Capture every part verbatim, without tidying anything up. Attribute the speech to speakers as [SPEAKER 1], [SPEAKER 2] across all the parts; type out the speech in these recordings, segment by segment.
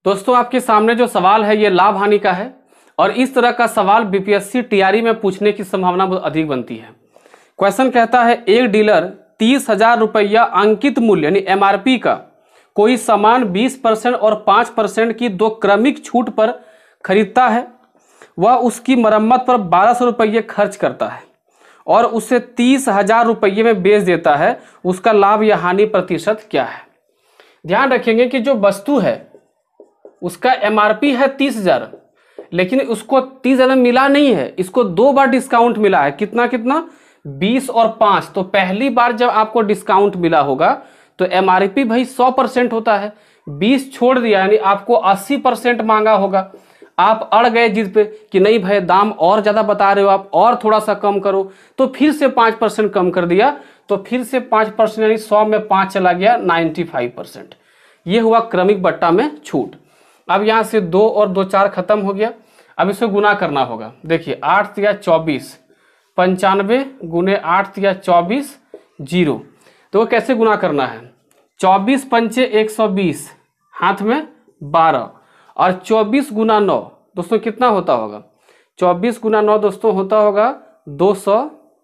[SPEAKER 1] दोस्तों आपके सामने जो सवाल है ये लाभ हानि का है और इस तरह का सवाल बीपीएससी टीआरई में पूछने की संभावना बहुत अधिक बनती है। क्वेश्चन कहता है एक डीलर तीस हजार रुपया अंकित मूल्य यानी एमआरपी का कोई सामान बीस परसेंट और पाँच परसेंट की दो क्रमिक छूट पर खरीदता है। वह उसकी मरम्मत पर बारह सौ रुपये खर्च करता है और उसे तीस हजार रुपये में बेच देता है। उसका लाभ या हानि प्रतिशत क्या है? ध्यान रखेंगे कि जो वस्तु है उसका एमआरपी है तीस हजार, लेकिन उसको तीस हजार मिला नहीं है, इसको दो बार डिस्काउंट मिला है। कितना कितना? बीस और पाँच। तो पहली बार जब आपको डिस्काउंट मिला होगा तो एमआरपी भाई सौ परसेंट होता है, बीस छोड़ दिया यानी आपको अस्सी परसेंट मांगा होगा। आप अड़ गए जिद पे कि नहीं भाई दाम और ज़्यादा बता रहे हो आप, और थोड़ा सा कम करो, तो फिर से पाँच परसेंट कम कर दिया। तो फिर से पाँच परसेंट यानी सौ में पाँच चला गया, नाइन्टी फाइव परसेंट। ये हुआ क्रमिक बट्टा में छूट। अब यहाँ से दो और दो चार खत्म हो गया। अब इसको गुना करना होगा। देखिए आठ या चौबीस, पंचानवे गुने आठ या चौबीस, जीरो। तो वो कैसे गुना करना है? चौबीस पंचे एक सौ बीस, हाथ में बारह, और चौबीस गुना नौ दोस्तों कितना होता होगा? चौबीस गुना नौ दोस्तों होता होगा दो सौ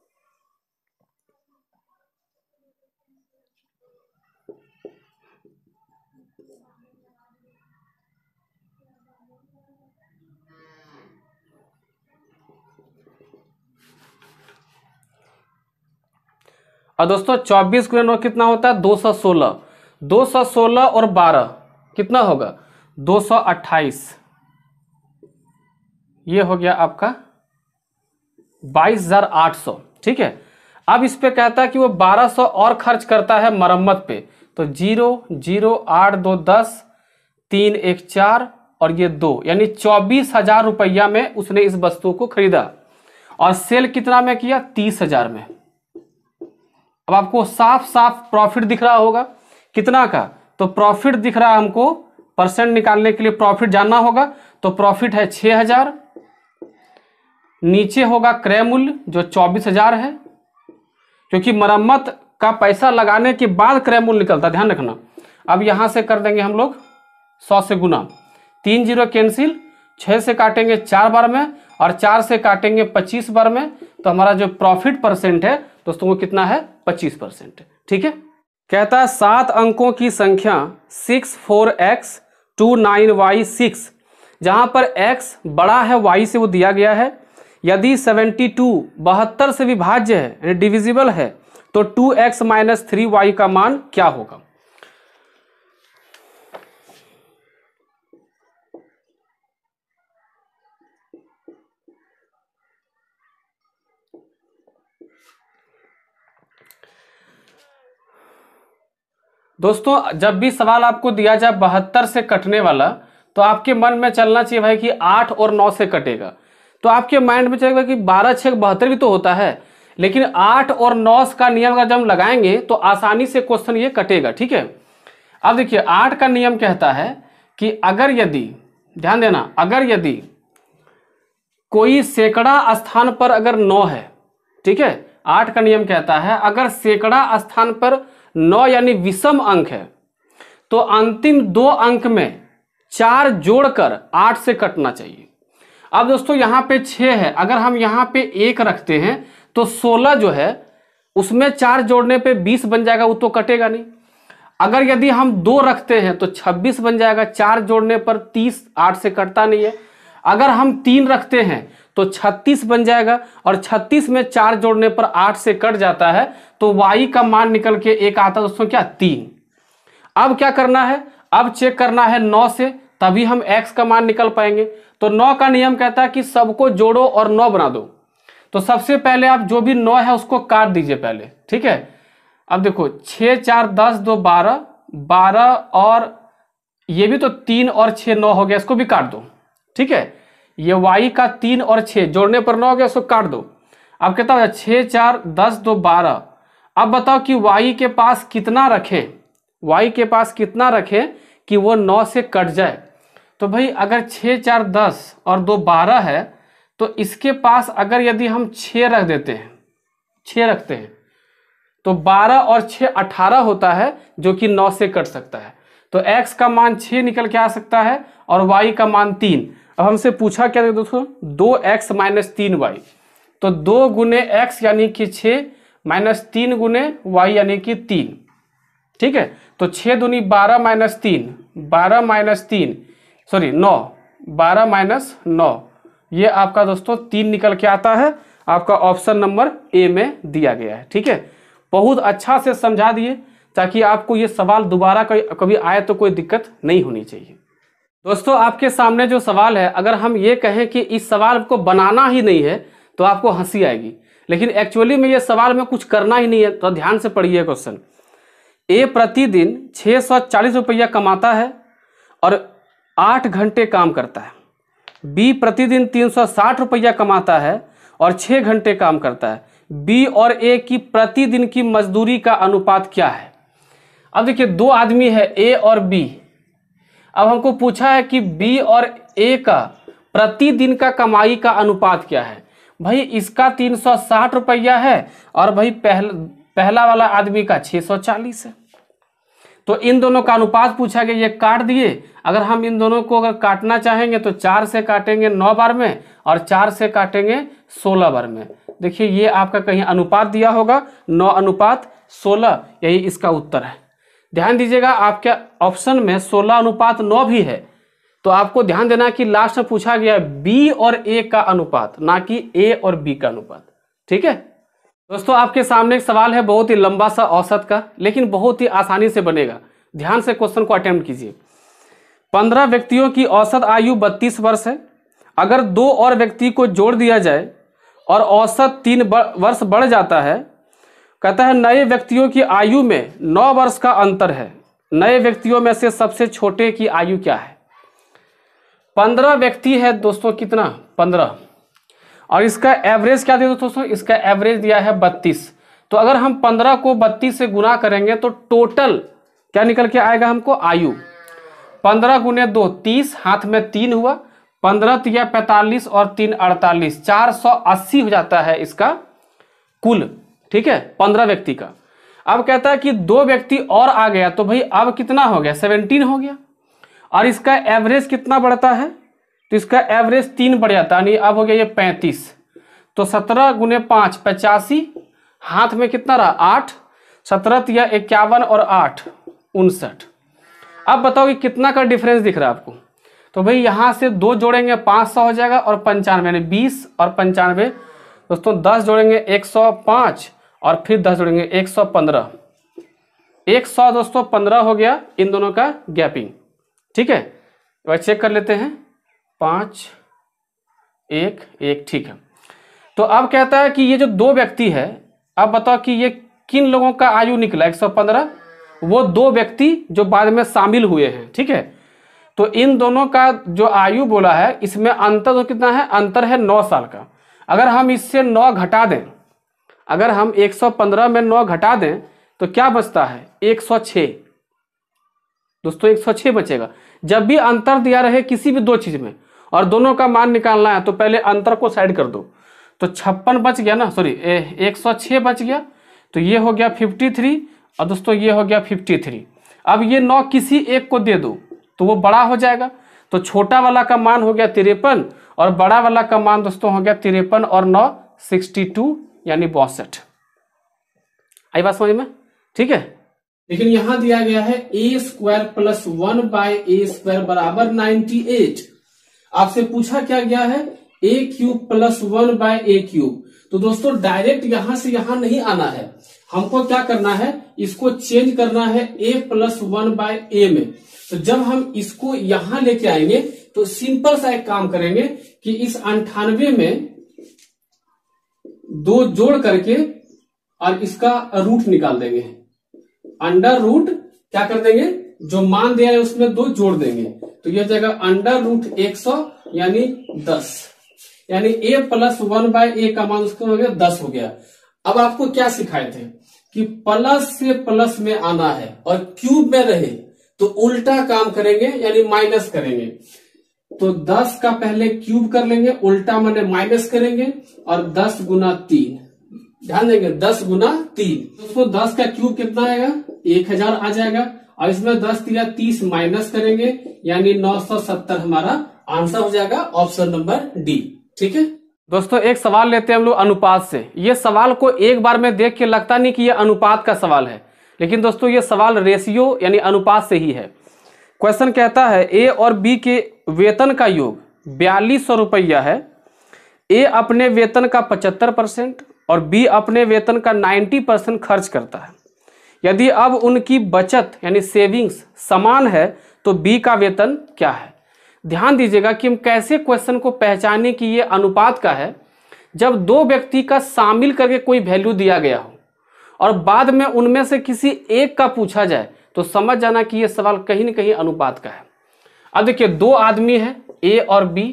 [SPEAKER 1] और दोस्तों चौबीस गुना नौ कितना होता है? दो सौ सोलह। दो सौ सोलह और बारह कितना होगा? दो सौ अट्ठाईस। ये हो गया आपका बाईस हजार आठ सौ। ठीक है। अब इस पे कहता है कि वो बारह सौ और खर्च करता है मरम्मत पे। तो जीरो जीरो आठ दो दस, तीन एक चार और ये दो, यानी चौबीस हजार रुपया में उसने इस वस्तु को खरीदा और सेल कितना में किया? तीस हजार में। अब आपको साफ साफ प्रॉफिट दिख रहा होगा कितना का? तो प्रॉफिट दिख रहा है हमको। परसेंट निकालने के लिए प्रॉफिट जानना होगा। तो प्रॉफिट है छह हजार, नीचे होगा क्रय मूल्य जो चौबीस हजार है, क्योंकि मरम्मत का पैसा लगाने के बाद क्रय मूल्य निकलता है, ध्यान रखना। अब यहां से कर देंगे हम लोग सौ से गुना, तीन जीरो कैंसिल, छह से काटेंगे चार बार में और चार से काटेंगे पच्चीस बार में। तो हमारा जो प्रॉफिट परसेंट है दोस्तों वो कितना है? पच्चीस परसेंट। ठीक है। कहता है सात अंकों की संख्या six four x two nine y six, जहां पर x बड़ा है y से वो दिया गया है। यदि सेवेंटी टू बहत्तर से विभाज्य है यानी डिविजिबल है तो two x minus three y का मान क्या होगा? दोस्तों जब भी सवाल आपको दिया जाए बहत्तर से कटने वाला, तो आपके मन में चलना चाहिए भाई कि आठ और नौ से कटेगा। तो आपके माइंड में चलेगा कि बारह छः बहत्तर भी तो होता है, लेकिन आठ और नौ का नियम अगर जब हम लगाएंगे तो आसानी से क्वेश्चन ये कटेगा। ठीक है। अब देखिए आठ का नियम कहता है कि अगर यदि, ध्यान देना, अगर यदि कोई सैकड़ा स्थान पर अगर नौ है, ठीक है, आठ का नियम कहता है अगर सैकड़ा स्थान पर नौ यानी विषम अंक है तो अंतिम दो अंक में चार जोड़कर आठ से कटना चाहिए। अब दोस्तों यहां पे छह है, अगर हम यहां पे एक रखते हैं तो सोलह जो है उसमें चार जोड़ने पे बीस बन जाएगा, वो तो कटेगा नहीं। अगर यदि हम दो रखते हैं तो छब्बीस बन जाएगा, चार जोड़ने पर तीस, आठ से कटता नहीं है। अगर हम तीन रखते हैं तो छत्तीस बन जाएगा और छत्तीस में चार जोड़ने पर आठ से कट जाता है, तो y का मान निकल के एक आता है दोस्तों क्या? तीन। अब क्या करना है? अब चेक करना है नौ से, तभी हम x का मान निकल पाएंगे। तो नौ का नियम कहता है कि सबको जोड़ो और नौ बना दो। तो सबसे पहले आप जो भी नौ है उसको काट दीजिए पहले। ठीक है। अब देखो छः चार दस, दो बारह, बारह और ये भी तो तीन और छः नौ हो गया, इसको भी काट दो। ठीक है। ये y का तीन और छः जोड़ने पर नौ हो गया, इसको काट दो। अब कहता है छः चार दस, दो बारह। अब बताओ कि y के पास कितना रखें, y के पास कितना रखें कि वो नौ से कट जाए। तो भाई अगर छः चार दस और दो बारह है तो इसके पास अगर यदि हम छः रख देते हैं, छः रखते हैं तो बारह और छः अठारह होता है जो कि नौ से कट सकता है। तो x का मान छह निकल के आ सकता है और y का मान तीन। अब हमसे पूछा क्या दोस्तों, दो एक्स माइनस तीन वाई, तो दो गुने एक्स यानी कि छः माइनस तीन गुने वाई यानी कि तीन। ठीक है, तो छः दूनी बारह माइनस तीन, बारह माइनस तीन सॉरी नौ, बारह माइनस नौ, ये आपका दोस्तों तीन निकल के आता है। आपका ऑप्शन नंबर ए में दिया गया है। ठीक है, बहुत अच्छा से समझा दिए ताकि आपको ये सवाल दोबारा कभी आए तो कोई दिक्कत नहीं होनी चाहिए। दोस्तों आपके सामने जो सवाल है, अगर हम ये कहें कि इस सवाल को बनाना ही नहीं है तो आपको हंसी आएगी, लेकिन एक्चुअली में ये सवाल में कुछ करना ही नहीं है। तो ध्यान से पढ़िए क्वेश्चन। ए प्रतिदिन छः सौ चालीस रुपया कमाता है और आठ घंटे काम करता है। बी प्रतिदिन तीन सौ साठ रुपया कमाता है और छः घंटे काम करता है। बी और ए की प्रतिदिन की मजदूरी का अनुपात क्या है? अब देखिए दो आदमी है ए और बी। अब हमको पूछा है कि बी और ए का प्रतिदिन का कमाई का अनुपात क्या है। भाई इसका तीन सौ साठ रुपया है और भाई पहला पहला वाला आदमी का छः सौ चालीस है। तो इन दोनों का अनुपात पूछा गया, ये काट दिए। अगर हम इन दोनों को अगर काटना चाहेंगे तो चार से काटेंगे नौ बार में और चार से काटेंगे सोलह बार में। देखिए ये आपका कहीं अनुपात दिया होगा, नौ अनुपात सोलह, यही इसका उत्तर है। ध्यान दीजिएगा आपके ऑप्शन में सोलह अनुपात नौ भी है, तो आपको ध्यान देना कि लास्ट में पूछा गया बी और ए का अनुपात, ना कि ए और बी का अनुपात। ठीक है दोस्तों, आपके सामने एक सवाल है बहुत ही लंबा सा औसत का, लेकिन बहुत ही आसानी से बनेगा। ध्यान से क्वेश्चन को अटेम्प्ट कीजिए। पंद्रह व्यक्तियों की औसत आयु बत्तीस वर्ष है। अगर दो और व्यक्ति को जोड़ दिया जाए और औसत तीन वर्ष बढ़ जाता है, कहता है नए व्यक्तियों की आयु में नौ वर्ष का अंतर है। नए व्यक्तियों में से सबसे छोटे की आयु क्या है? पंद्रह व्यक्ति है दोस्तों, कितना? पंद्रह, और इसका एवरेज क्या दिया दोस्तों? इसका एवरेज दिया है बत्तीस। तो अगर हम पंद्रह को बत्तीस से गुना करेंगे तो टोटल क्या निकल के आएगा हमको? आयु। पंद्रह गुने दो तीस, हाथ में तीन हुआ, पंद्रह तिया पैंतालीस और तीन अड़तालीस, चार सौ अस्सी हो जाता है इसका कुल। ठीक है, पंद्रह व्यक्ति का। अब कहता है कि दो व्यक्ति और आ गया, तो भाई अब कितना हो गया? सेवनटीन हो गया। और इसका एवरेज कितना बढ़ता है? तो इसका एवरेज तीन बढ़ जाता है, अब हो गया ये पैंतीस। तो सत्रह गुने पाँच पचासी, हाथ में कितना रहा? आठ, सत्रह तिया इक्यावन और आठ उनसठ। अब बताओ कि कितना का डिफरेंस दिख रहा है आपको? तो भाई यहाँ से दो जोड़ेंगे पाँच सौ हो जाएगा और पंचानवे यानी बीस और पंचानवे दोस्तों, दस जोड़ेंगे एक सौ पाँच और फिर दस जोड़ेंगे एक सौ पंद्रह। एक सौ दोस्तों पंद्रह हो गया इन दोनों का गैपिंग। ठीक है, वह चेक कर लेते हैं। पाँच एक एक, ठीक है। तो अब कहता है कि ये जो दो व्यक्ति है, अब बताओ कि ये किन लोगों का आयु निकला? एक सौ पंद्रह, वो दो व्यक्ति जो बाद में शामिल हुए हैं। ठीक है, तो इन दोनों का जो आयु बोला है, इसमें अंतर तो कितना है? अंतर है नौ साल का। अगर हम इससे नौ घटा दें, अगर हम एक सौ पंद्रह में नौ घटा दें तो क्या बचता है? एक सौ छह दोस्तों, एक सौ छह बचेगा। जब भी अंतर दिया रहे किसी भी दो चीज में और दोनों का मान निकालना है तो पहले अंतर को साइड कर दो। तो छप्पन बच गया ना, सॉरी एक सौ छह बच गया, तो ये हो गया तिरेपन और दोस्तों ये हो गया तिरेपन। अब ये नौ किसी एक को दे दो तो वो बड़ा हो जाएगा, तो छोटा वाला का मान हो गया तिरपन और बड़ा वाला का मान दोस्तों हो गया तिरपन और नौ सिक्सटी टू यानी बासठ। आई बात समझ में? ठीक है, लेकिन यहां दिया गया है a square plus one by a square बराबर नाइन्टी एट। आपसे पूछा क्या गया है? A cube plus one by a cube. तो दोस्तों डायरेक्ट यहां से यहां नहीं आना है, हमको क्या करना है? इसको चेंज करना है a plus one by a में। तो जब हम इसको यहां लेके आएंगे तो सिंपल सा एक काम करेंगे कि इस अंठानवे में दो जोड़ करके और इसका रूट निकाल देंगे। अंडर रूट क्या कर देंगे? जो मान दिया है उसमें दो जोड़ देंगे, तो यह जाएगा अंडर रूट एक सौ यानी दस, यानी a plus one by a का मान उसका हो गया दस हो गया। अब आपको क्या सिखाए थे कि प्लस से प्लस में आना है और क्यूब में रहे तो उल्टा काम करेंगे यानी माइनस करेंगे। तो दस का पहले क्यूब कर लेंगे, उल्टा माने माइनस करेंगे और दस गुना तीन, ध्यान देंगे दस गुना तीन। दोस्तों दस का क्यूब कितना आएगा? एक हजार आ जाएगा और इसमें दस दिया तीस माइनस करेंगे यानी नौ सौ सत्तर हमारा आंसर हो जाएगा ऑप्शन नंबर डी। ठीक है दोस्तों, एक सवाल लेते हैं हम लोग अनुपात से। ये सवाल को एक बार में देख के लगता नहीं कि ये अनुपात का सवाल है, लेकिन दोस्तों ये सवाल रेशियो यानी अनुपात से ही है। क्वेश्चन कहता है ए और बी के वेतन का योग बयालीस सौ रुपया है। ए अपने वेतन का पचहत्तर परसेंट और बी अपने वेतन का नब्बे परसेंट खर्च करता है। यदि अब उनकी बचत यानी सेविंग्स समान है तो बी का वेतन क्या है। ध्यान दीजिएगा कि हम कैसे क्वेश्चन को पहचाने कि ये अनुपात का है। जब दो व्यक्ति का शामिल करके कोई वैल्यू दिया गया हो और बाद में उनमें से किसी एक का पूछा जाए तो समझ जाना कि ये सवाल कहीं ना कहीं अनुपात का है। अब देखिए दो आदमी है ए और बी।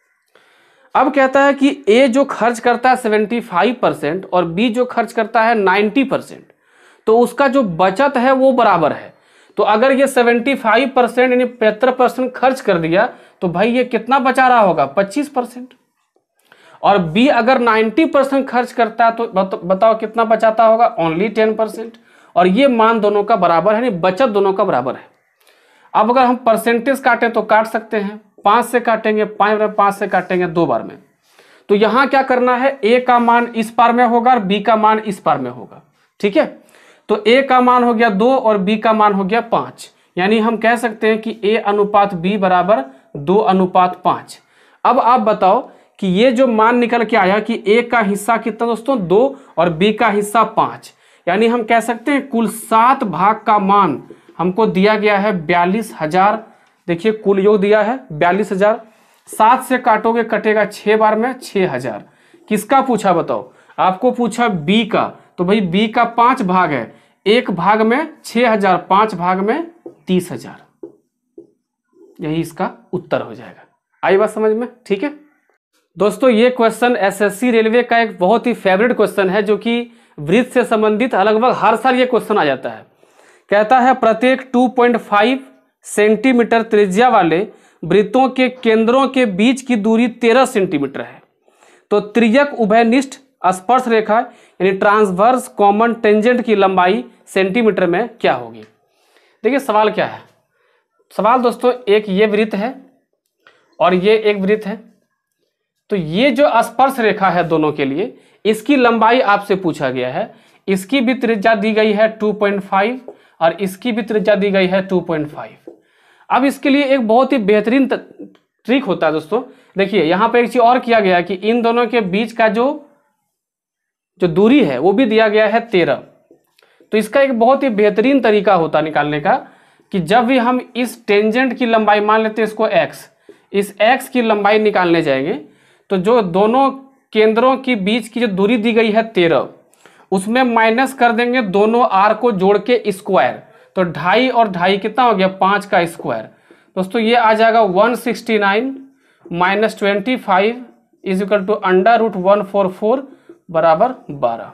[SPEAKER 1] अब कहता है कि ए जो खर्च करता है पचहत्तर परसेंट और बी जो खर्च करता है नब्बे परसेंट, तो उसका जो बचत है वो बराबर है। तो अगर ये पचहत्तर परसेंट यानी पचहत्तर परसेंट खर्च कर दिया तो भाई ये कितना बचा रहा होगा, पच्चीस परसेंट। और बी अगर नब्बे परसेंट खर्च करता है तो बताओ कितना बचाता होगा, ओनली टेन परसेंट। और ये मान दोनों का बराबर है, यानी बचत दोनों का बराबर है। अब अगर हम परसेंटेज काटें तो काट सकते हैं, पांच से काटेंगे पांच बार, पांच से काटेंगे दो बार में। तो यहां क्या करना है, ए का मान इस पार में होगा और बी का मान इस पार में होगा। ठीक है, तो ए का मान हो गया दो और बी का मान हो गया पांच, यानी हम कह सकते हैं कि ए अनुपात बी बराबर दो अनुपात पांच। अब आप बताओ कि ये जो मान निकल के आया कि ए का हिस्सा कितना दोस्तों, दो और बी का हिस्सा पांच, यानी हम कह सकते हैं कुल सात भाग का मान हमको दिया गया है बयालीस हजार। देखिए कुल योग दिया है बयालीस हजार, सात से काटोगे कटेगा छह बार में छह हजार। किसका पूछा बताओ, आपको पूछा बी का, तो भाई बी का पांच भाग है, एक भाग में छह हजार, पांच भाग में तीस हजार, यही इसका उत्तर हो जाएगा। आई बात समझ में। ठीक है दोस्तों, ये क्वेश्चन एसएससी रेलवे का एक बहुत ही फेवरेट क्वेश्चन है जो कि वृत्त से संबंधित लगभग हर साल ये क्वेश्चन आ जाता है। कहता है प्रत्येक दो पॉइंट पाँच सेंटीमीटर त्रिज्या वाले वृत्तों के केंद्रों के बीच की दूरी तेरह सेंटीमीटर है, तो त्रियक उभयनिष्ठ स्पर्श रेखा यानी ट्रांसवर्स कॉमन टेंजेंट की लंबाई सेंटीमीटर में क्या होगी। देखिए सवाल क्या है, सवाल दोस्तों एक ये वृत्त है और ये एक वृत्त है, तो ये जो स्पर्श रेखा है दोनों के लिए इसकी लंबाई आपसे पूछा गया है। इसकी भी त्रिज्या दी गई है दो पॉइंट पाँच और इसकी भी त्रिज्या दी गई है दो पॉइंट पाँच। अब इसके लिए एक बहुत ही बेहतरीन ट्रिक होता है दोस्तों। देखिए यहाँ पे एक चीज और किया गया कि इन दोनों के बीच का जो जो दूरी है वो भी दिया गया है तेरह। तो इसका एक बहुत ही बेहतरीन तरीका होता है निकालने का कि जब भी हम इस टेंजेंट की लंबाई मान लेते हैं इसको x, इस x की लंबाई निकालने जाएंगे तो जो दोनों केंद्रों के बीच की जो दूरी दी गई है तेरह, उसमें माइनस कर देंगे दोनों आर को जोड़ के स्क्वायर, तो ढाई और ढाई कितना हो गया, पांच का स्क्वायर। दोस्तों ये आ जाएगा one sixty nine minus twenty five is equal to under root one four four बराबर बारह।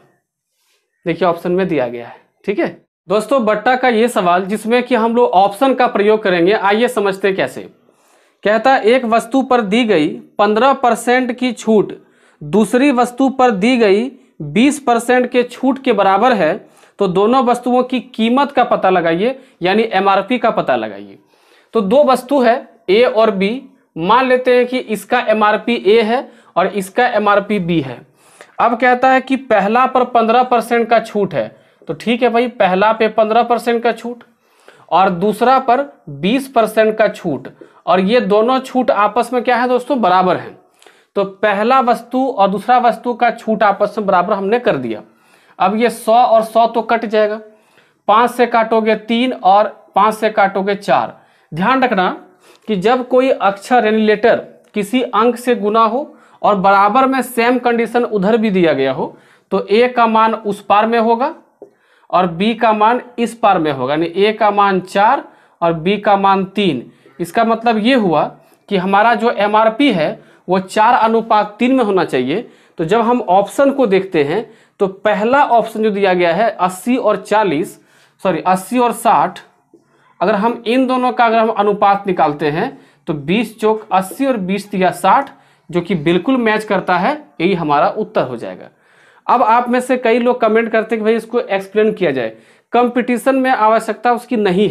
[SPEAKER 1] देखिए ऑप्शन में दिया गया है। ठीक है दोस्तों, बट्टा का ये सवाल जिसमें कि हम लोग ऑप्शन का प्रयोग करेंगे, आइए समझते कैसे। कहता है एक वस्तु पर दी गई पंद्रह परसेंट की छूट दूसरी वस्तु पर दी गई बीस परसेंट के छूट के बराबर है, तो दोनों वस्तुओं की कीमत का पता लगाइए यानी एमआरपी का पता लगाइए। तो दो वस्तु है ए और बी, मान लेते हैं कि इसका एमआरपी ए है और इसका एमआरपी बी है। अब कहता है कि पहला पर पंद्रह परसेंट का छूट है, तो ठीक है भाई पहला पे पंद्रह परसेंट का छूट और दूसरा पर बीस परसेंट का छूट, और ये दोनों छूट आपस में क्या है दोस्तों, बराबर हैं। तो पहला वस्तु और दूसरा वस्तु का छूट आपस में बराबर हमने कर दिया। अब ये सौ और सौ तो कट जाएगा, पांच से काटोगे तीन और पांच से काटोगे चार। ध्यान रखना कि जब कोई अक्षर यानी लेटर किसी अंक से गुना हो और बराबर में सेम कंडीशन उधर भी दिया गया हो, तो ए का मान उस पार में होगा और बी का मान इस पार में होगा, यानी ए का मान चार और बी का मान तीन। इसका मतलब ये हुआ कि हमारा जो एमआरपी है वो चार अनुपात तीन में होना चाहिए। तो जब हम ऑप्शन को देखते हैं तो पहला ऑप्शन जो दिया गया है अस्सी और चालीस सॉरी अस्सी और साठ, अगर हम इन दोनों का अगर हम अनुपात निकालते हैं तो बीस चौक अस्सी और बीस दिया साठ, जो कि बिल्कुल मैच करता है, यही हमारा उत्तर हो जाएगा। अब आप में से कई लोग कमेंट करते हैं कि भाई इसको एक्सप्लेन किया जाए। कंपटीशन में आवश्यकता उसकी नहीं है,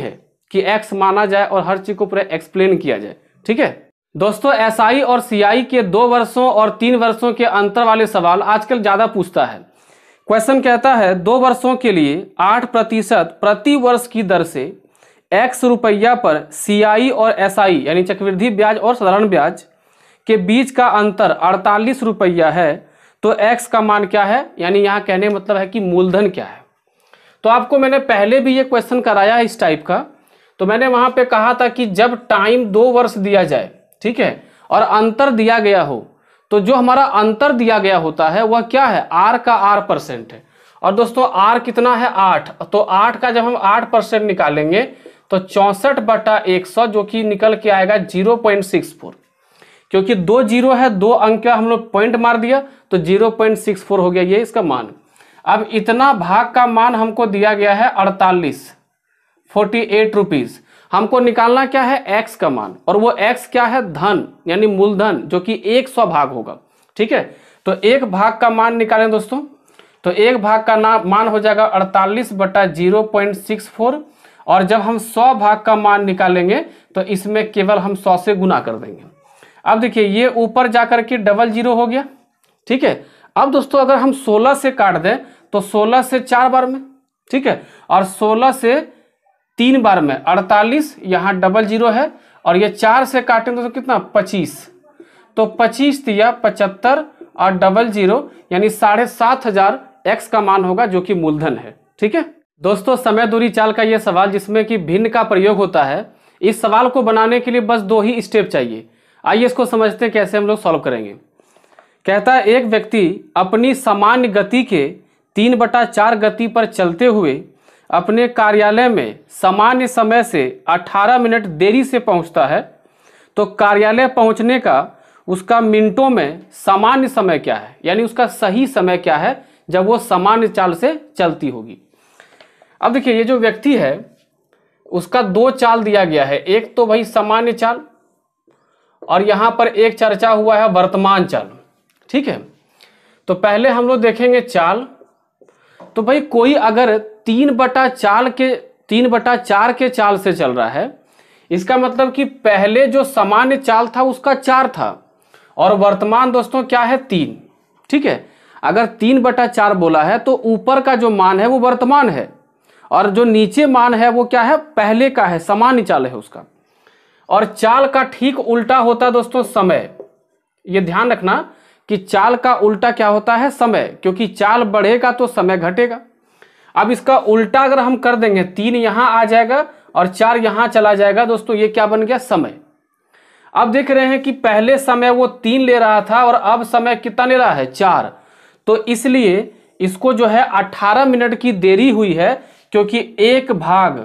[SPEAKER 1] कि एक्स माना जाए और हर चीज को पूरा एक्सप्लेन किया जाए। ठीक है दोस्तों, एसआई और सीआई के दो वर्षों और तीन वर्षों के अंतर वाले सवाल आजकल ज्यादा पूछता है। क्वेश्चन कहता है दो वर्षों के लिए आठ प्रतिशत प्रति वर्ष की दर से एक्स रुपया पर सीआई और एसआई यानी चक्रवृद्धि ब्याज और साधारण ब्याज के बीच का अंतर अड़तालीस रुपया है, तो एक्स का मान क्या है, यानी यहाँ कहने मतलब है कि मूलधन क्या है। तो आपको मैंने पहले भी ये क्वेश्चन कराया है इस टाइप का, तो मैंने वहां पे कहा था कि जब टाइम दो वर्ष दिया जाए, ठीक है, और अंतर दिया गया हो, तो जो हमारा अंतर दिया गया होता है वह क्या है, आर का आर परसेंट है। और दोस्तों आर कितना है, आठ, तो आठ का जब हम आठ परसेंट निकालेंगे तो चौसठ बटा एक सौ जो कि निकल के आएगा जीरो पॉइंट सिक्स फोर, क्योंकि दो जीरो है, दो अंक का हम लोग पॉइंट मार दिया तो जीरो पॉइंट सिक्स फोर हो गया ये इसका मान। अब इतना भाग का मान हमको दिया गया है अड़तालीस, फोर्टी एट रुपीज। हमको निकालना क्या है, एक्स का मान, और वो एक्स क्या है, धन यानी मूलधन, जो कि एक सौ भाग होगा। ठीक है, तो एक भाग का मान निकालें दोस्तों, तो एक भाग का ना मान हो जाएगा अड़तालीस बटा जीरो पॉइंट सिक्स फोर, और जब हम सौ भाग का मान निकालेंगे तो इसमें केवल हम सौ से गुना कर देंगे। अब देखिए ये ऊपर जाकर के डबल जीरो हो गया। ठीक है, अब दोस्तों अगर हम सोलह से काट दें तो सोलह से चार बार में, ठीक है, और सोलह से तीन बार में अड़तालीस, यहाँ डबल जीरो है, और ये चार से काटें तो कितना, पच्चीस, तो पच्चीस दिया पचहत्तर और डबल जीरो यानी साढ़े सात हजार एक्स का मान होगा जो कि मूलधन है। ठीक है दोस्तों, समय दूरी चाल का ये सवाल जिसमें कि भिन्न का प्रयोग होता है, इस सवाल को बनाने के लिए बस दो ही स्टेप चाहिए। आइए इसको समझते हैं कैसे हम लोग सॉल्व करेंगे। कहता है एक व्यक्ति अपनी सामान्य गति के तीन बटा चार गति पर चलते हुए अपने कार्यालय में सामान्य समय से अठारह मिनट देरी से पहुंचता है, तो कार्यालय पहुंचने का उसका मिनटों में सामान्य समय क्या है, यानी उसका सही समय क्या है जब वो सामान्य चाल से चलती होगी। अब देखिए ये जो व्यक्ति है उसका दो चाल दिया गया है, एक तो भाई सामान्य चाल और यहां पर एक चर्चा हुआ है वर्तमान चाल। ठीक है, तो पहले हम लोग देखेंगे चाल। तो भाई कोई अगर तीन बटा चाल के तीन बटा चार के चाल से चल रहा है, इसका मतलब कि पहले जो सामान्य चाल था उसका चार था और वर्तमान दोस्तों क्या है, तीन। ठीक है, अगर तीन बटा चार बोला है तो ऊपर का जो मान है वो वर्तमान है और जो नीचे मान है वो क्या है, पहले का है, सामान्य चाल है उसका। और चाल का ठीक उल्टा होता है दोस्तों समय। ये ध्यान रखना कि चाल का उल्टा क्या होता है, समय, क्योंकि चाल बढ़ेगा तो समय घटेगा। अब इसका उल्टा अगर हम कर देंगे, तीन यहां आ जाएगा और चार यहां चला जाएगा दोस्तों, ये क्या बन गया, समय। अब देख रहे हैं कि पहले समय वो तीन ले रहा था और अब समय कितना ले रहा है, चार, तो इसलिए इसको जो है अठारह मिनट की देरी हुई है, क्योंकि एक भाग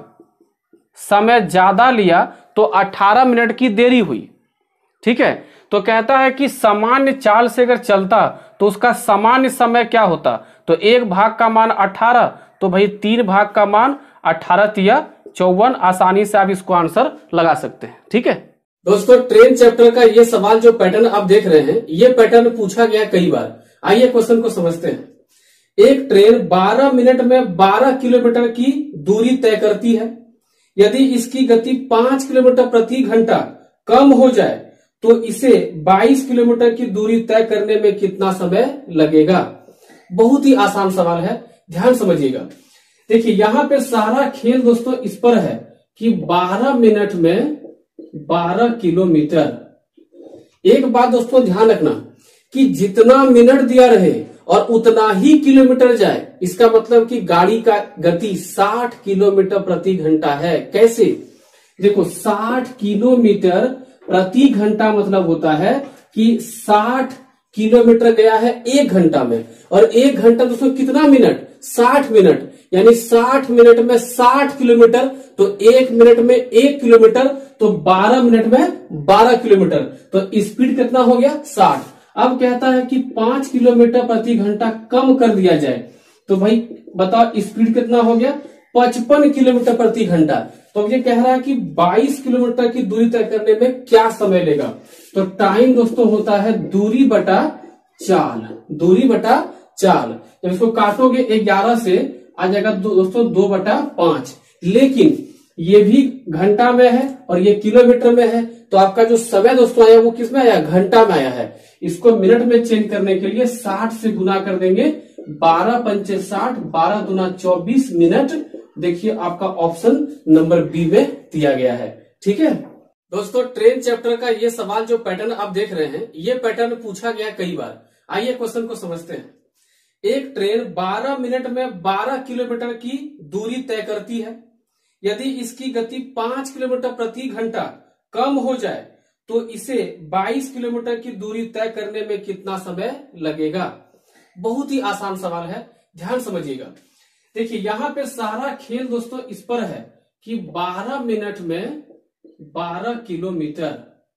[SPEAKER 1] समय ज्यादा लिया तो अठारह मिनट की देरी हुई। ठीक है, तो कहता है कि सामान्य चाल से अगर चलता तो उसका सामान्य समय क्या होता, तो एक भाग का मान अठारह, तो भाई तीन भाग का मान अठारह तिया चौवन। आसानी से आप इसको आंसर लगा सकते हैं। ठीक है दोस्तों, ट्रेन चैप्टर का ये सवाल जो पैटर्न आप देख रहे हैं, ये पैटर्न पूछा गया कई बार। आइए क्वेश्चन को समझते हैं। एक ट्रेन बारह मिनट में बारह किलोमीटर की दूरी तय करती है। यदि इसकी गति पांच किलोमीटर प्रति घंटा कम हो जाए तो इसे बाईस किलोमीटर की दूरी तय करने में कितना समय लगेगा। बहुत ही आसान सवाल है, ध्यान समझिएगा। देखिए यहां पे सारा खेल दोस्तों इस पर है कि बारह मिनट में बारह किलोमीटर। एक बात दोस्तों ध्यान रखना कि जितना मिनट दिया रहे और उतना ही किलोमीटर जाए, इसका मतलब कि गाड़ी का गति साठ किलोमीटर प्रति घंटा है। कैसे, देखो साठ किलोमीटर प्रति घंटा मतलब होता है कि साठ किलोमीटर गया है एक घंटा में, और एक घंटा दोस्तों कितना मिनट, साठ मिनट, यानी साठ मिनट में साठ किलोमीटर, तो एक मिनट में एक किलोमीटर, तो बारह मिनट में बारह किलोमीटर, तो स्पीड कितना हो गया, साठ। अब कहता है कि पांच किलोमीटर प्रति घंटा कम कर दिया जाए, तो भाई बताओ स्पीड कितना हो गया, पचपन किलोमीटर प्रति घंटा। तो ये कह रहा है कि बाईस किलोमीटर की दूरी तय करने में क्या समय लेगा। तो टाइम दोस्तों होता है दूरी बटा चाल, दूरी बटा चाल। जब इसको काटोगे ग्यारह से आ जाएगा दोस्तों दो बटा पांच। लेकिन ये भी घंटा में है और ये किलोमीटर में है, तो आपका जो समय दोस्तों आया वो किस में आया, घंटा में आया है। इसको मिनट में चेंज करने के लिए साठ से गुना कर देंगे, बारह पंचे साठ, बारह दुना चौबीस मिनट। देखिए आपका ऑप्शन नंबर बी में दिया गया है। ठीक है दोस्तों, ट्रेन चैप्टर का ये सवाल जो पैटर्न आप देख रहे हैं, ये पैटर्न पूछा गया कई बार। आइए क्वेश्चन को समझते हैं। एक ट्रेन बारह मिनट में बारह किलोमीटर की दूरी तय करती है। यदि इसकी गति पांच किलोमीटर प्रति घंटा कम हो जाए तो इसे बाईस किलोमीटर की दूरी तय करने में कितना समय लगेगा। बहुत ही आसान सवाल है, ध्यान समझिएगा। देखिए यहां पे सारा खेल दोस्तों इस पर है कि बारह मिनट में बारह किलोमीटर।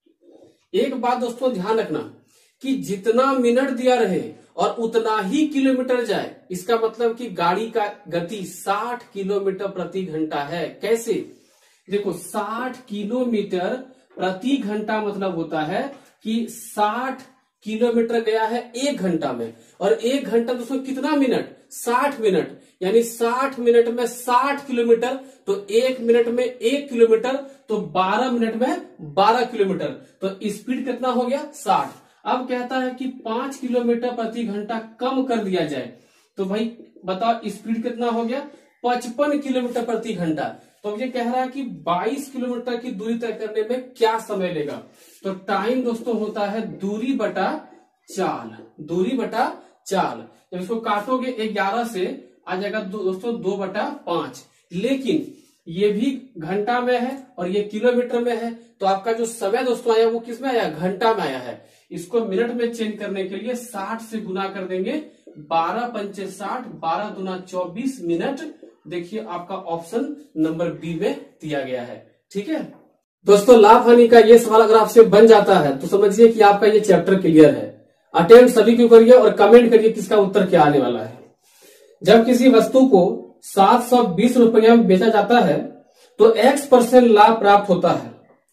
[SPEAKER 1] एक बात दोस्तों ध्यान रखना कि जितना मिनट दिया रहे और उतना ही किलोमीटर जाए, इसका मतलब कि गाड़ी का गति साठ किलोमीटर प्रति घंटा है। कैसे, देखो साठ किलोमीटर प्रति घंटा मतलब होता है कि साठ किलोमीटर गया है एक घंटा में, और एक घंटा दोस्तों कितना मिनट, साठ मिनट, यानी साठ मिनट में साठ किलोमीटर, तो एक मिनट में एक किलोमीटर, तो बारह मिनट में बारह किलोमीटर, तो स्पीड कितना हो गया, साठ। अब कहता है कि पांच किलोमीटर प्रति घंटा कम कर दिया जाए, तो भाई बताओ स्पीड कितना हो गया, पचपन किलोमीटर प्रति घंटा। तो ये कह रहा है कि बाईस किलोमीटर की दूरी तय करने में क्या समय लेगा। तो टाइम दोस्तों होता है दूरी बटा चाल, दूरी बटा चाल। जब इसको काटोगे ग्यारह से आ जाएगा दो, दोस्तों दो बटा पांच। लेकिन ये भी घंटा में है और ये किलोमीटर में है, तो आपका जो समय दोस्तों आया वो किस में आया, घंटा में आया है। इसको मिनट में चेंज करने के लिए साठ से गुना कर देंगे, बारह पंचे साठ, बारह दुना चौबीस मिनट। देखिए आपका ऑप्शन नंबर बी में दिया गया है। ठीक है दोस्तों, लाभ हानि का ये सवाल अगर आपसे बन जाता है तो समझिए कि आपका ये चैप्टर क्लियर है। अटेम्प्ट सभी क्यों करिए और कमेंट करिए किसका उत्तर क्या आने वाला है। जब किसी वस्तु को सात सौ बीस रुपया में बेचा जाता है तो एक्स परसेंट लाभ प्राप्त होता है।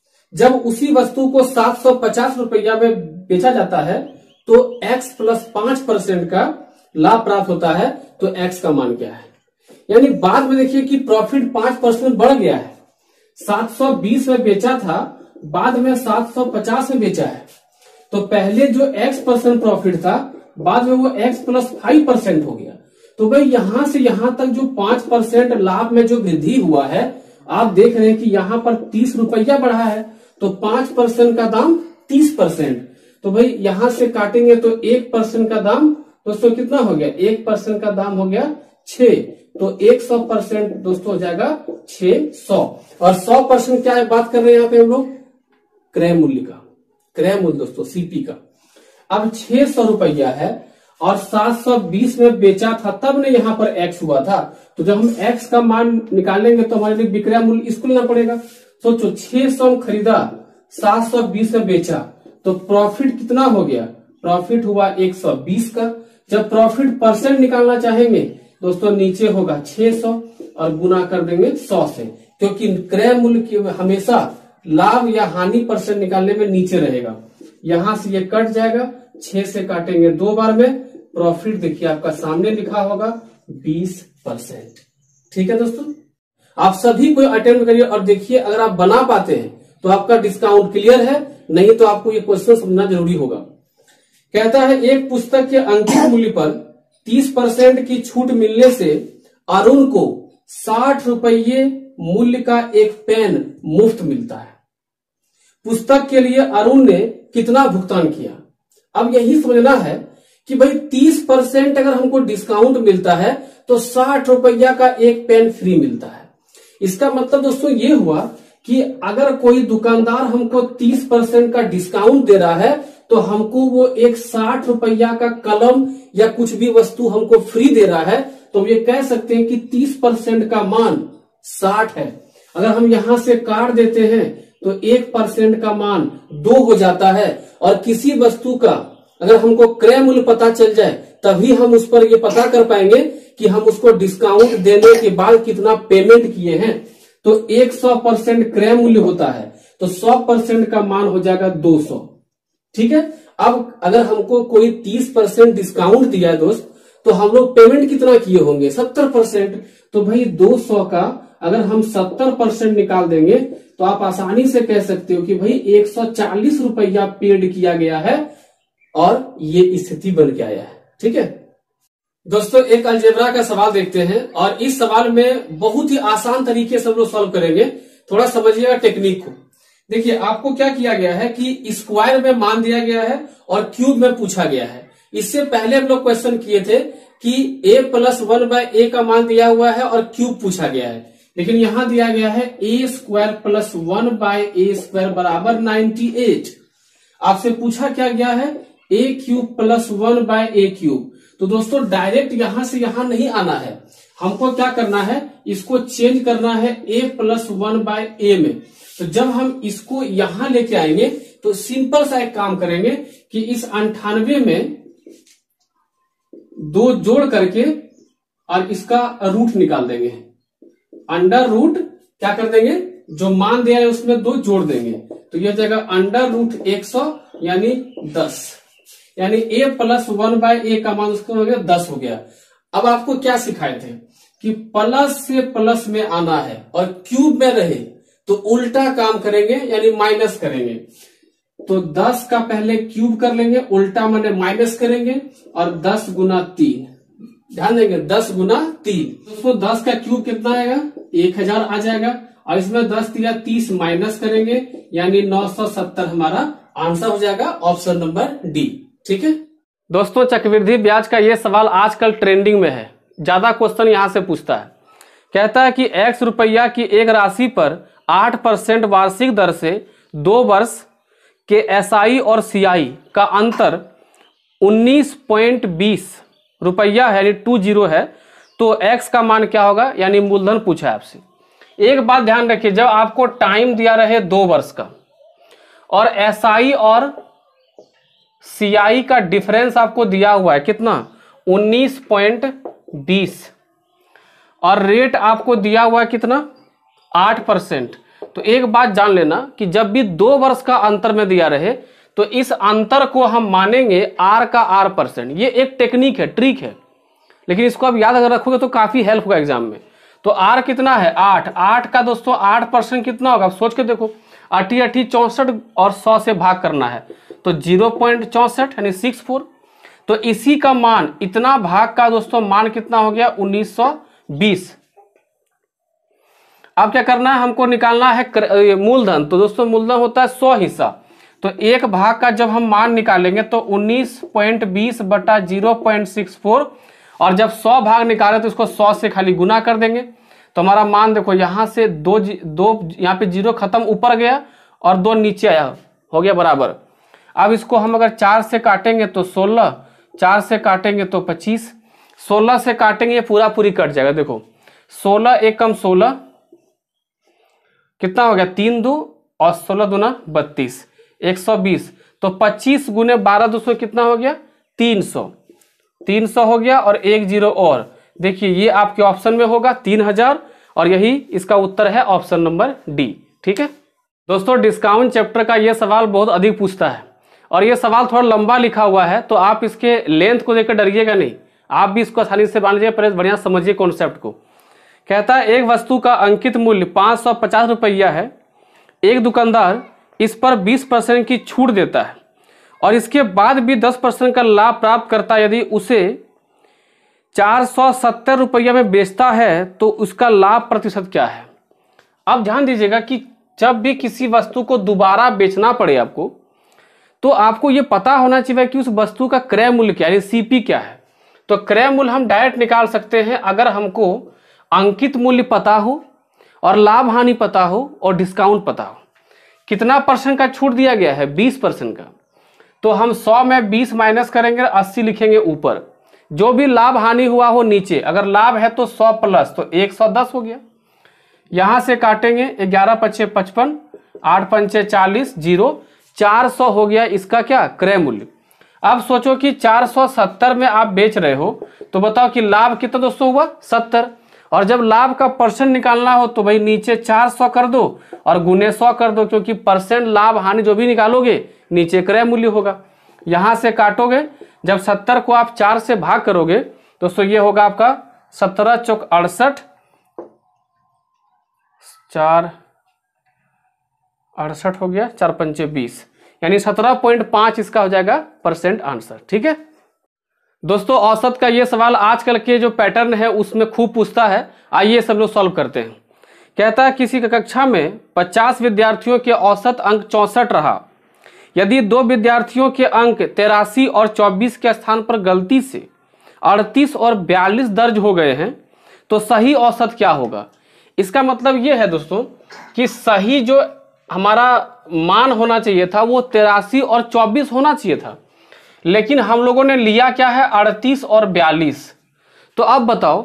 [SPEAKER 1] जब उसी वस्तु को सात सौ पचास रुपया में बेचा जाता है तो x प्लस पांच परसेंट का लाभ प्राप्त होता है, तो x का मान क्या है। यानी बाद में देखिए कि प्रॉफिट पांच परसेंट बढ़ गया है। सात सौ बीस में बेचा था, बाद में सात सौ पचास में बेचा है, तो पहले जो x परसेंट प्रॉफिट था बाद में वो x प्लस फाइव परसेंट हो गया। तो भाई यहां से यहां तक जो पांच परसेंट लाभ में जो वृद्धि हुआ है, आप देख रहे हैं कि यहां पर तीस रुपया बढ़ा है, तो पांच परसेंट का दाम तीस परसेंट। तो भाई यहां से काटेंगे तो एक परसेंट का दाम दोस्तों कितना हो गया, एक परसेंट का दाम हो गया छह, तो एक सौ परसेंट दोस्तों हो जाएगा छह सौ। और सौ परसेंट क्या है, बात कर रहे हैं यहाँ पे हम लोग क्रय मूल्य का, क्रय मूल्य दोस्तों सीपी का। अब छह सौ रुपया है और सात सौ बीस में बेचा था, तब ने यहाँ पर एक्स हुआ था, तो जब हम एक्स का मान निकालेंगे तो हमारे लिए विक्रय मूल्य इसको लेना पड़ेगा। सोचो छह सौ खरीदा, सात सौ बीस में बेचा, तो प्रॉफिट कितना हो गया, प्रॉफिट हुआ एक सौ बीस का। जब प्रॉफिट परसेंट निकालना चाहेंगे दोस्तों नीचे होगा छह सौ और गुना कर देंगे सौ से, क्योंकि क्रय मूल्य की हमेशा लाभ या हानि परसेंट निकालने में नीचे रहेगा। यहां से ये कट जाएगा, छह से काटेंगे दो बार में, प्रॉफिट देखिए आपका सामने लिखा होगा बीस परसेंट। ठीक है दोस्तों, आप सभी को अटेम्प्ट करिए और देखिए अगर आप बना पाते हैं तो आपका डिस्काउंट क्लियर है, नहीं तो आपको ये क्वेश्चन समझना जरूरी होगा। कहता है एक पुस्तक के अंकित मूल्य पर तीस परसेंट की छूट मिलने से अरुण को साठ रुपये मूल्य का एक पेन मुफ्त मिलता है। पुस्तक के लिए अरुण ने कितना भुगतान किया। अब यही समझना है कि भाई तीस परसेंट अगर हमको डिस्काउंट मिलता है तो साठ रुपया का एक पेन फ्री मिलता है। इसका मतलब दोस्तों ये हुआ कि अगर कोई दुकानदार हमको तीस परसेंट का डिस्काउंट दे रहा है तो हमको वो एक साठ रुपया का कलम या कुछ भी वस्तु हमको फ्री दे रहा है, तो ये कह सकते हैं कि तीस परसेंट का मान साठ है। अगर हम यहां से काट देते हैं तो एक परसेंट का मान दो हो जाता है, और किसी वस्तु का अगर हमको क्रय मूल्य पता चल जाए तभी हम उस पर ये पता कर पाएंगे कि हम उसको डिस्काउंट देने के बाद कितना पेमेंट किए हैं। तो एक सौ परसेंट क्रय मूल्य होता है, तो सौ परसेंट का मान हो जाएगा दो सौ। ठीक है, अब अगर हमको कोई तीस परसेंट डिस्काउंट दिया है दोस्त, तो हम लोग पेमेंट कितना किए होंगे, सत्तर परसेंट। तो भाई दो सौ का अगर हम सत्तर परसेंट निकाल देंगे तो आप आसानी से कह सकते हो कि भाई एक सौ चालीस रुपया पेड किया गया है और ये स्थिति बन के आया है। ठीक है दोस्तों, एक अलजेब्रा का सवाल देखते हैं और इस सवाल में बहुत ही आसान तरीके से हम लोग सॉल्व करेंगे। थोड़ा समझिएगा टेक्निक को। देखिए आपको क्या किया गया है कि स्क्वायर में मान दिया गया है और क्यूब में पूछा गया है। इससे पहले हम लोग क्वेश्चन किए थे कि a plus one by a का मान दिया हुआ है और क्यूब पूछा गया है, लेकिन यहां दिया गया है a square plus one by a square बराबर अट्ठानवे। आपसे पूछा क्या गया है a cube plus one by a cube. तो दोस्तों डायरेक्ट यहां से यहां नहीं आना है, हमको क्या करना है, इसको चेंज करना है a plus one by a में। तो जब हम इसको यहां लेके आएंगे तो सिंपल सा एक काम करेंगे कि इस अंठानवे में दो जोड़ करके और इसका रूट निकाल देंगे। अंडर रूट क्या कर देंगे, जो मान दिया है उसमें दो जोड़ देंगे तो यह जगह अंडर रूट एक सौ यानी दस, यानी a plus one by a का मान उसका हो गया दस हो गया। अब आपको क्या सिखाए थे कि प्लस से प्लस में आना है और क्यूब में रहे तो उल्टा काम करेंगे यानी माइनस करेंगे। तो दस का पहले क्यूब कर लेंगे, उल्टा माने माइनस करेंगे और दस गुना तीन, ध्यान देंगे दस गुना तीन। तो दस का क्यूब कितना आएगा, एक हजार आ जाएगा और इसमें दस दिया तीस माइनस करेंगे यानी नौ सौ सत्तर हमारा आंसर हो जाएगा, ऑप्शन नंबर डी। ठीक है दोस्तों, चक्रवृद्धि ब्याज का ये सवाल आजकल ट्रेंडिंग में है, ज्यादा क्वेश्चन यहां से पूछता है। कहता है कि एक्स रुपया की एक राशि पर आठ परसेंट वार्षिक दर से दो वर्ष के एसआई और सीआई का अंतर उन्नीस पॉइंट बीस रुपया है, यानी टू जीरो है, तो एक्स का मान क्या होगा, यानी मूलधन पूछा है आपसे। एक बात ध्यान रखिए, जब आपको टाइम दिया रहे दो वर्ष का और एसआई और सीआई का डिफरेंस आपको दिया हुआ है कितना, उन्नीस पॉइंट बीस, और रेट आपको दिया हुआ है कितना, आठ परसेंट। तो एक बात जान लेना कि जब भी दो वर्ष का अंतर में दिया रहे तो इस अंतर को हम मानेंगे आर का आर परसेंट। ये एक टेक्निक है, ट्रिक है, लेकिन इसको आप याद अगर रखोगे तो काफी हेल्प होगा एग्जाम में। तो आर कितना है, आठ, आठ का दोस्तों आठ परसेंट कितना होगा, आप सोच के देखो, अठी अठी चौसठ और सौ से भाग करना है तो जीरो पॉइंट चौसठ यानी सिक्स फोर। तो इसी का मान, इतना भाग का दोस्तों मान कितना हो गया, उन्नीस सौ बीस। अब क्या करना है, हमको निकालना है मूलधन। तो दोस्तों मूलधन होता है सौ हिस्सा, तो एक भाग का जब हम मान निकालेंगे तो उन्नीस पॉइंट बीस बटा जीरो पॉइंट सिक्स फोर, और जब सौ भाग निकाले तो इसको सौ से खाली गुना कर देंगे। तो हमारा मान देखो यहां से दो दो यहाँ पे जीरो खत्म ऊपर गया और दो नीचे आया, हो गया बराबर। अब इसको हम अगर चार से काटेंगे तो सोलह, चार से काटेंगे तो पच्चीस, सोलह से काटेंगे ये पूरा पूरी कट जाएगा। देखो सोलह एक कम सोलह कितना हो गया, तीन दो और सोलह दूना बत्तीस, एक सौ बीस। तो पच्चीस गुने बारह दो सौ कितना हो गया, तीन सौ, तीन सौ हो गया और एक जीरो और। देखिए ये आपके ऑप्शन में होगा तीन हजार, और यही इसका उत्तर है ऑप्शन नंबर डी। ठीक है दोस्तों, डिस्काउंट चैप्टर का ये सवाल बहुत अधिक पूछता है और ये सवाल थोड़ा लंबा लिखा हुआ है, तो आप इसके लेंथ को देखकर डरिएगा नहीं, आप भी इसको आसानी से मान लीजिए, पहले बढ़िया समझिए कॉन्सेप्ट को। कहता है एक वस्तु का अंकित मूल्य पाँच सौ पचास रुपया है, एक दुकानदार इस पर बीस परसेंट की छूट देता है और इसके बाद भी दस परसेंट का लाभ प्राप्त करता है। यदि उसे चार सौ सत्तर रुपया में बेचता है तो उसका लाभ प्रतिशत क्या है। अब ध्यान दीजिएगा कि जब भी किसी वस्तु को दोबारा बेचना पड़े आपको, तो आपको ये पता होना चाहिए कि उस वस्तु का क्रय मूल्य क्या है, सीपी क्या है। तो क्रय मूल्य हम डायरेक्ट निकाल सकते हैं अगर हमको अंकित मूल्य पता हो और लाभ हानि पता हो और डिस्काउंट पता हो। कितना परसेंट का छूट दिया गया है, बीस परसेंट का, तो हम सौ में बीस माइनस करेंगे, अस्सी लिखेंगे ऊपर, जो भी लाभ हानि हुआ हो नीचे, अगर लाभ है तो सौ प्लस तो एक सौ दस हो गया। यहां से काटेंगे, ग्यारह पच्चे पचपन, आठ पंचे चालीस, जीरो, चार सौ हो गया इसका क्या, क्रय मूल्य। अब सोचो कि चार सौ सत्तर में आप बेच रहे हो, तो बताओ कि लाभ कितना दोस्तों हुआ, सत्तर, और जब लाभ का परसेंट निकालना हो तो भाई नीचे चार सौ कर दो और गुने सौ कर दो, क्योंकि परसेंट लाभ हानि जो भी निकालोगे नीचे क्रय मूल्य होगा। यहां से काटोगे, जब सत्तर को आप चार से भाग करोगे दोस्तों ये होगा आपका सत्रह चौक अड़सठ, चार अड़सठ हो गया, चार पंचे बीस, यानी सत्रह पॉइंट पाँच इसका हो जाएगा परसेंट आंसर। ठीक है दोस्तों, औसत का ये सवाल आजकल के जो पैटर्न है उसमें खूब पूछता है। आइए सब लोग सॉल्व करते हैं। कहता है किसी कक्षा में पचास विद्यार्थियों के औसत अंक चौंसठ रहा। यदि दो विद्यार्थियों के अंक तिरासी और चौबीस के स्थान पर गलती से अड़तीस और बयालीस दर्ज हो गए हैं तो सही औसत क्या होगा। इसका मतलब ये है दोस्तों कि सही जो हमारा मान होना चाहिए था वो तिरासी और चौबीस होना चाहिए था, लेकिन हम लोगों ने लिया क्या है, अड़तीस और बयालीस। तो अब बताओ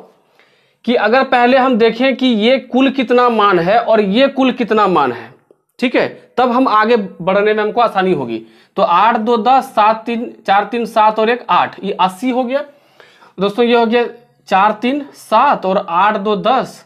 [SPEAKER 1] कि अगर पहले हम देखें कि ये कुल कितना मान है और ये कुल कितना मान है, ठीक है, तब हम आगे बढ़ने में हमको आसानी होगी। तो आठ दो दस, सात तीन चार तीन सात और एक आठ, ये अस्सी हो गया दोस्तों। ये हो गया चार तीन सात और आठ दो दस,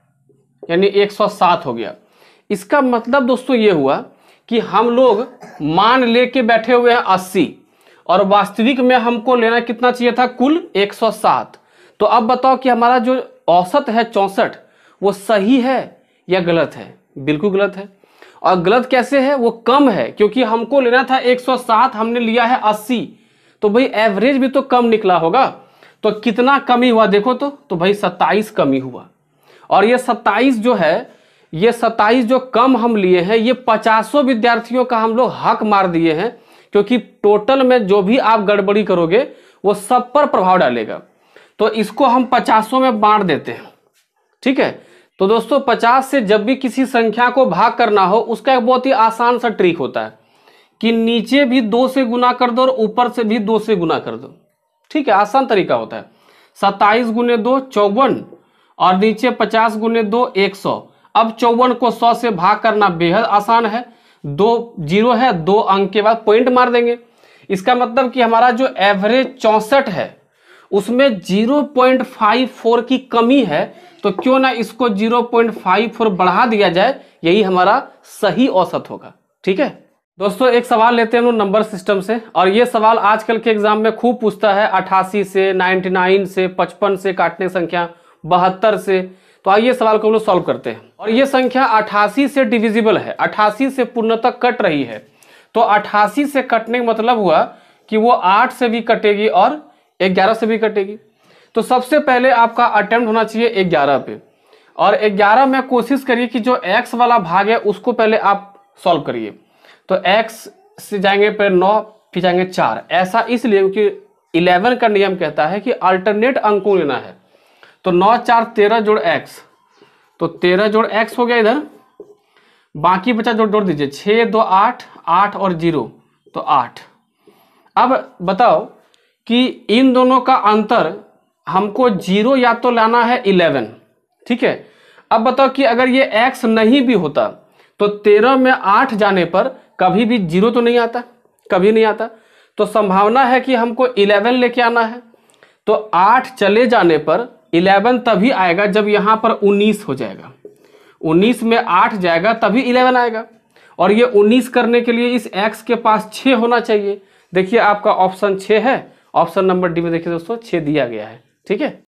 [SPEAKER 1] यानी एक सौ सात हो गया। इसका मतलब दोस्तों ये हुआ कि हम लोग मान लेके बैठे हुए हैं अस्सी और वास्तविक में हमको लेना कितना चाहिए था, कुल एक सौ सात। तो अब बताओ कि हमारा जो औसत है चौंसठ वो सही है या गलत है। बिल्कुल गलत है। और गलत कैसे है, वो कम है, क्योंकि हमको लेना था एक सौ सात, हमने लिया है अस्सी। तो भाई एवरेज भी तो कम निकला होगा। तो कितना कमी हुआ देखो तो तो भाई सत्ताईस कमी हुआ। और ये सत्ताईस जो है, ये सत्ताईस जो कम हम लिए हैं, ये पचासों विद्यार्थियों का हम लोग हक मार दिए हैं, क्योंकि टोटल में जो भी आप गड़बड़ी करोगे वो सब पर प्रभाव डालेगा। तो इसको हम पचासों में बांट देते हैं। ठीक है, तो दोस्तों पचास से जब भी किसी संख्या को भाग करना हो, उसका एक बहुत ही आसान सा ट्रिक होता है कि नीचे भी दो से गुना कर दो और ऊपर से भी दो से गुना कर दो। ठीक है, आसान तरीका होता है। सत्ताईस गुने दो चौवन और नीचे पचास गुने दो एक सौ। अब चौवन को सौ से भाग करना बेहद आसान है। दो जीरो है, दो अंक के बाद पॉइंट मार देंगे। इसका मतलब कि हमारा जो एवरेज चौसठ है उसमें ज़ीरो पॉइंट फाइव फोर की कमी है। तो क्यों ना इसको ज़ीरो पॉइंट फाइव फोर बढ़ा दिया जाए, यही हमारा सही औसत होगा। ठीक है दोस्तों, एक सवाल लेते हैं हम नंबर सिस्टम से, और ये सवाल आजकल के एग्जाम में खूब पूछता है। अट्ठासी से, निन्यानवे से, पचपन से काटने संख्या, बहत्तर से। तो आइए सवाल को हम लोग सॉल्व करते हैं। और ये संख्या अट्ठासी से डिविजिबल है, अट्ठासी से पूर्णतः कट रही है। तो अट्ठासी से कटने का मतलब हुआ कि वो आठ से भी कटेगी और ग्यारह से भी कटेगी। तो सबसे पहले आपका अटेम्प्ट होना चाहिए ग्यारह पे, और ग्यारह में कोशिश करिए कि जो x वाला भाग है उसको पहले आप सॉल्व करिए। तो x से जाएंगे फिर नौ, फिर जाएंगे चार। ऐसा इसलिए क्योंकि ग्यारह का नियम कहता है कि अल्टरनेट अंकों लेना है। तो नौ चार तेरह जोड़ x, तो तेरह जोड़ x हो गया इधर, बाकी बचा जोड़ जोड़ दीजिए, छः दो आठ, आठ और जीरो तो आठ। अब बताओ कि इन दोनों का अंतर हमको जीरो या तो लाना है इलेवन। ठीक है, अब बताओ कि अगर ये x नहीं भी होता तो तेरह में आठ जाने पर कभी भी जीरो तो नहीं आता, कभी नहीं आता। तो संभावना है कि हमको इलेवन लेके आना है। तो आठ चले जाने पर इलेवन तभी आएगा जब यहाँ पर उन्नीस हो जाएगा। उन्नीस में आठ जाएगा तभी इलेवन आएगा। और ये उन्नीस करने के लिए इस x के पास छः होना चाहिए। देखिए आपका ऑप्शन छः है, ऑप्शन नंबर डी में देखिए दोस्तों छः दिया गया है। ठीक है।